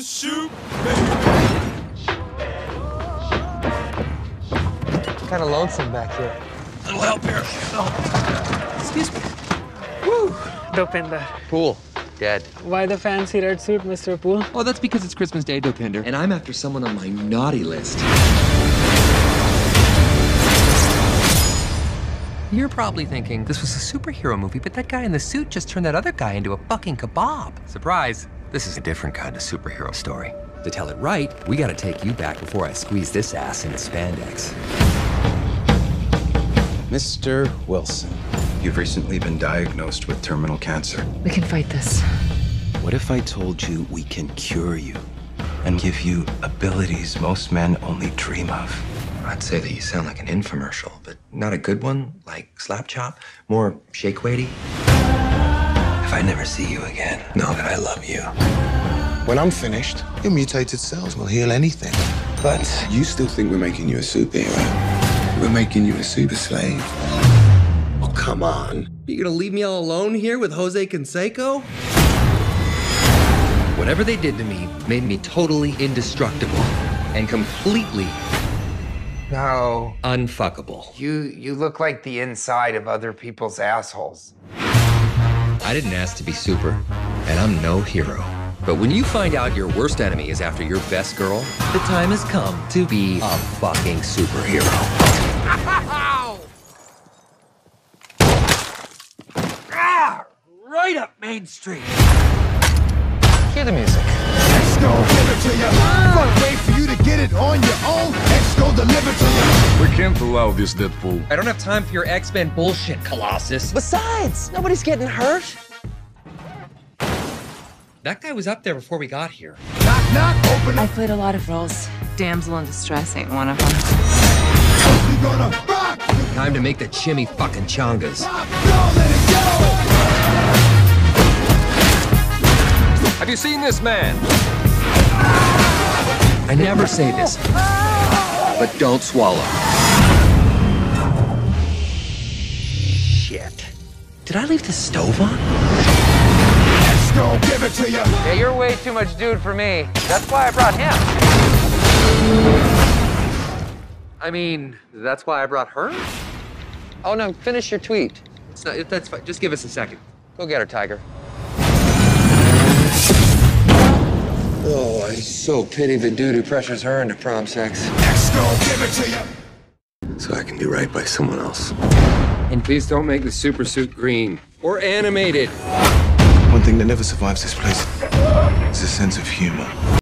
shoot, Kind of lonesome back here. little help here. Excuse me. Woo! Dopinder. Pool. Dead. Why the fancy red suit, Mr. Poole? Oh, that's because it's Christmas Day, Dopinder. And I'm after someone on my naughty list. You're probably thinking this was a superhero movie, but that guy in the suit just turned that other guy into a fucking kebab. Surprise, this is a different kind of superhero story. To tell it right, we gotta take you back before I squeeze this ass into spandex. Mr. Wilson, you've recently been diagnosed with terminal cancer. We can fight this. What if I told you we can cure you and give you abilities most men only dream of? I'd say that you sound like an infomercial, but not a good one, like Slap Chop, more shake weighty. If I never see you again, know that I love you. When I'm finished, your mutated cells will heal anything. But you still think we're making you a superhero. We're making you a super slave. Oh, come on. You gonna leave me all alone here with Jose Canseco? Whatever they did to me made me totally indestructible and completely No. unfuckable. You look like the inside of other people's assholes. I didn't ask to be super, and I'm no hero. But when you find out your worst enemy is after your best girl, the time has come to be a fucking superhero. Right up Main Street. Hear the music. X gon' give it to you. Fuck, wait for you to get it on your own. X gon' deliver to you. We can't allow this, Deadpool. I don't have time for your X-Men bullshit, Colossus. Besides, nobody's getting hurt. That guy was up there before we got here. Knock, knock, open I up. played a lot of roles. Damsel in distress ain't one of them. We gonna rock. Time to make the chimmy fucking chongas. Rock, go, let it go. Have you seen this man? I never say this, but don't swallow. Shit. Did I leave the stove on? X gon' give it to you. Yeah, you're way too much dude for me. That's why I brought him. I mean, that's why I brought her? Oh no, finish your tweet. That's fine. Just give us a second. Go get her, Tiger. Oh, I so pity the dude who pressures her into prom sex. X gon' give it to you. So I can do right by someone else. And please don't make the super suit green or animated. One thing that never survives this place is a sense of humor.